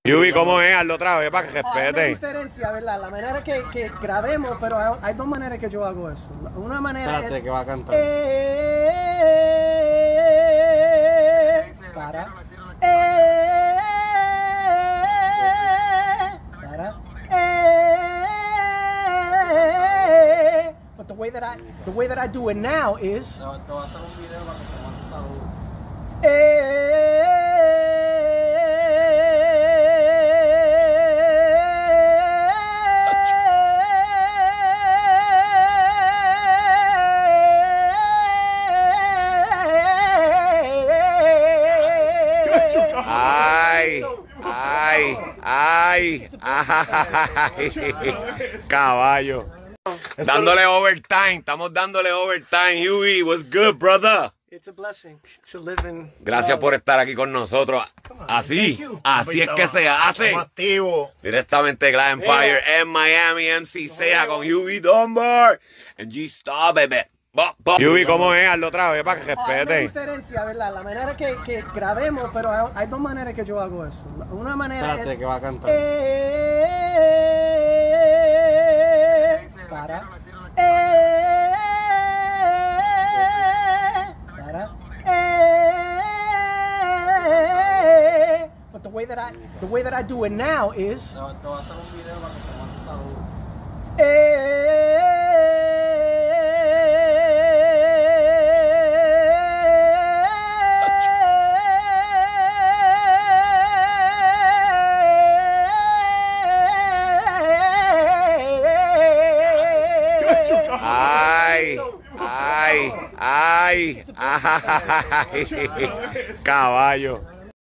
Yubi, ¿cómo es? Hazlo otra vez para que Hay una respete. diferencia, ¿verdad? La manera que grabemos, pero hay dos maneras que yo hago eso. Una manera Espérate, es... que va a cantar. Para. Para. But the way that I do it now is... Te voy a hacer un video para que te montes la luz. Ay, ay, ay, ay, caballo. Dándole overtime, estamos dándole overtime. Yubi, what's good, brother? It's a blessing to live in... Gracias por estar aquí con nosotros. Así es que se hace. Estamos activos. Directamente de Glad Empire en Miami, MC Sea con Yubi Dunbar en G-Star, baby. Yubi, ¿cómo es? Hazlo otra vez para que Hay una respete. diferencia, ¿verdad? La manera que grabemos, pero hay dos maneras que yo hago eso. Una manera Espérate, es... que va a cantar. Para. Para. But the way that I do it now is... Te voy a hacer un video para que te montes la luz. Ay, ay, ay, ay, caballo.